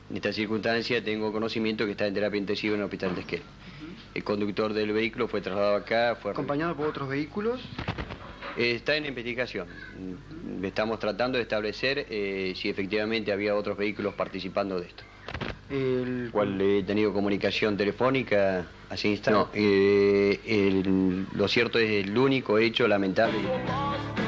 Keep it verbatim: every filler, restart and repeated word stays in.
En esta circunstancia tengo conocimiento que está en terapia intensiva en el hospital de Esquel. El conductor del vehículo fue trasladado acá. Fue ¿Acompañado por otros vehículos? Está en investigación. Estamos tratando de establecer eh, si efectivamente había otros vehículos participando de esto. El... ¿Cuál he tenido comunicación telefónica hace instantes? No, eh, el, lo cierto es el único hecho lamentable.